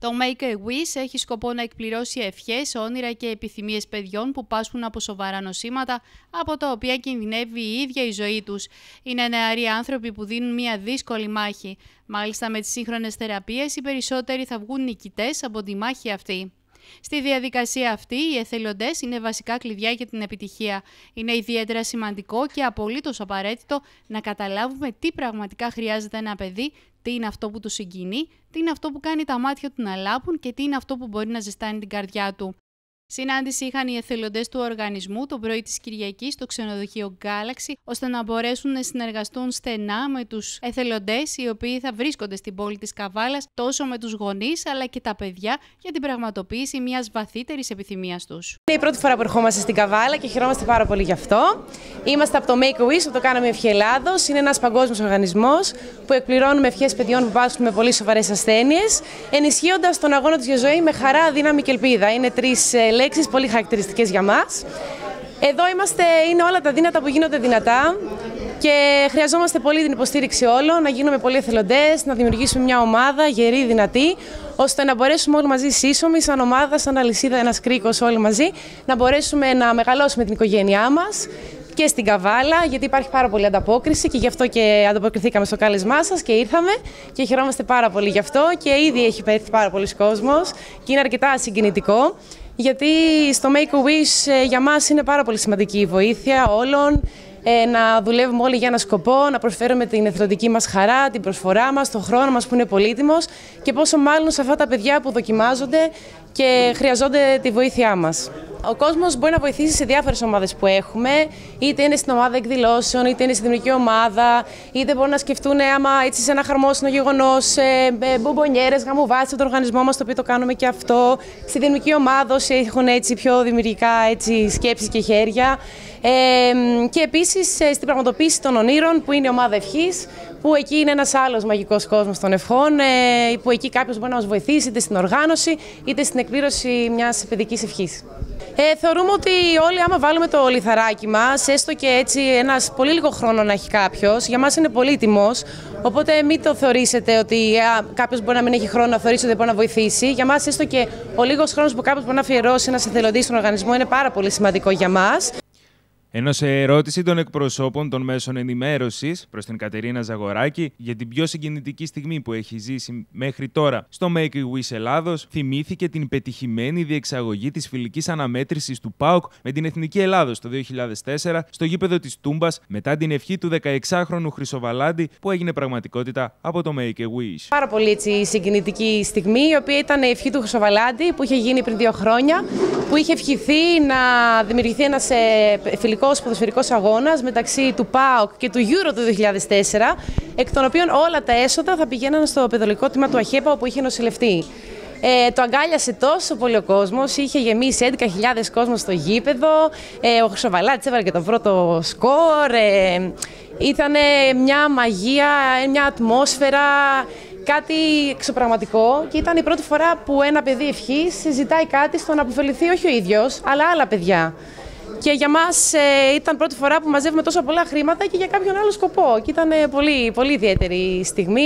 Το Make a Wish έχει σκοπό να εκπληρώσει ευχές, όνειρα και επιθυμίες παιδιών που πάσχουν από σοβαρά νοσήματα, από τα οποία κινδυνεύει η ίδια η ζωή τους. Είναι νεαροί άνθρωποι που δίνουν μια δύσκολη μάχη. Μάλιστα, με τις σύγχρονες θεραπείες, οι περισσότεροι θα βγουν νικητές από τη μάχη αυτή. Στη διαδικασία αυτή, οι εθελοντές είναι βασικά κλειδιά για την επιτυχία. Είναι ιδιαίτερα σημαντικό και απολύτως απαραίτητο να καταλάβουμε τι πραγματικά χρειάζεται ένα παιδί, τι είναι αυτό που του συγκινεί, τι είναι αυτό που κάνει τα μάτια του να λάμπουν και τι είναι αυτό που μπορεί να ζεστάνει την καρδιά του. Συνάντηση είχαν οι εθελοντές του οργανισμού το πρωί της Κυριακής στο ξενοδοχείο Galaxy, ώστε να μπορέσουν να συνεργαστούν στενά με τους εθελοντές, οι οποίοι θα βρίσκονται στην πόλη της Καβάλας, τόσο με τους γονείς αλλά και τα παιδιά, για την πραγματοποίηση μιας βαθύτερης επιθυμίας τους. Είναι η πρώτη φορά που ερχόμαστε στην Καβάλα και χαιρόμαστε πάρα πολύ γι' αυτό. Είμαστε από το Make a Wish, που το κάναμε Ευχή Ελλάδος. Είναι ένας παγκόσμιος οργανισμός που εκπληρώνουμε ευχές παιδιών που πάσχουν με πολύ σοβαρές ασθένειες, ενισχύοντας τον αγώνα τους για ζωή με χαρά, δύναμη και ελπίδα. Είναι τρεις λέξεις πολύ χαρακτηριστικές για μας. Εδώ είναι όλα τα δύνατα που γίνονται δυνατά και χρειαζόμαστε πολύ την υποστήριξη όλων, να γίνουμε πολλοί εθελοντές, να δημιουργήσουμε μια ομάδα γερή, δυνατή, ώστε να μπορέσουμε όλοι μαζί σύσσωμοι, σαν ομάδα, σαν αλυσίδα, ένας κρίκος όλοι μαζί, να μπορέσουμε να μεγαλώσουμε την οικογένειά μας και στην Καβάλα, γιατί υπάρχει πάρα πολλή ανταπόκριση και γι' αυτό και ανταποκριθήκαμε στο κάλεσμά σας και ήρθαμε και χαιρόμαστε πάρα πολύ γι' αυτό και ήδη έχει έρθει πάρα πολλοί κόσμος και είναι αρκετά συγκινητικό. Γιατί στο Make a Wish για μας είναι πάρα πολύ σημαντική η βοήθεια όλων, να δουλεύουμε όλοι για ένα σκοπό, να προσφέρουμε την εθελοντική μας χαρά, την προσφορά μας, τον χρόνο μας που είναι πολύτιμος και πόσο μάλλον σε αυτά τα παιδιά που δοκιμάζονται και χρειαζόνται τη βοήθειά μας. Ο κόσμος μπορεί να βοηθήσει σε διάφορες ομάδες που έχουμε, είτε είναι στην ομάδα εκδηλώσεων, είτε είναι στη δημιουργική ομάδα, είτε μπορούν να σκεφτούν άμα έτσι σε ένα χαρμόσυνο γεγονός, μπομπονιέρες, γαμουβάσεις, τον οργανισμό μας, το οποίο το κάνουμε και αυτό. Στη δημιουργική ομάδα όσοι έχουν έτσι πιο δημιουργικά σκέψεις και χέρια. Και επίσης στην πραγματοποίηση των ονείρων, που είναι η ομάδα ευχής, που εκεί είναι ένας άλλος μαγικός κόσμος των ευχών, που εκεί κάποιος μπορεί να μας βοηθήσει είτε στην οργάνωση είτε στην εκπλήρωση μιας παιδικής ευχής. Θεωρούμε ότι όλοι άμα βάλουμε το λιθαράκι μας, έστω και έτσι ένας πολύ λίγο χρόνο να έχει κάποιος, για μας είναι πολύτιμος, οπότε μην το θεωρήσετε ότι κάποιος μπορεί να μην έχει χρόνο να θεωρήσει ότι μπορεί να βοηθήσει. Για μας έστω και ο λίγος χρόνος που κάποιος μπορεί να αφιερώσει ένας εθελοντής στον οργανισμό είναι πάρα πολύ σημαντικό για μας. Ενώ σε ερώτηση των εκπροσώπων των μέσων ενημέρωσης προς την Κατερίνα Ζαγοράκη για την πιο συγκινητική στιγμή που έχει ζήσει μέχρι τώρα στο Make a Wish Ελλάδος, θυμήθηκε την πετυχημένη διεξαγωγή της φιλικής αναμέτρησης του ΠΑΟΚ με την Εθνική Ελλάδος το 2004 στο γήπεδο της Τούμπας, μετά την ευχή του 16χρονου Χρυσοβαλάντη που έγινε πραγματικότητα από το Make a Wish. Πάρα πολύ συγκινητική στιγμή, η οποία ήταν η ευχή του Χρυσοβαλάντη που είχε γίνει πριν 2 χρόνια, που είχε ευχηθεί να δημιουργηθεί ένας φιλικός ποδοσφαιρικός αγώνας μεταξύ του ΠΑΟΚ και του Euro του 2004, εκ των οποίων όλα τα έσοδα θα πηγαίναν στο παιδολογικό τμήμα του ΑΧΕΠΑ, όπου είχε νοσηλευτεί. Το αγκάλιασε τόσο πολύ ο κόσμος, είχε γεμίσει 11.000 κόσμος στο γήπεδο, ο Χρυσοβαλάτης έβαλε και το πρώτο σκορ, ήταν μια μαγεία, μια ατμόσφαιρα, κάτι εξωπραγματικό και ήταν η πρώτη φορά που ένα παιδί ευχής ζητάει κάτι στο να αποφεληθεί όχι ο ίδιος, αλλά άλλα παιδιά. Και για μας ήταν πρώτη φορά που μαζεύουμε τόσα πολλά χρήματα και για κάποιον άλλο σκοπό. Και ήταν πολύ, πολύ ιδιαίτερη στιγμή.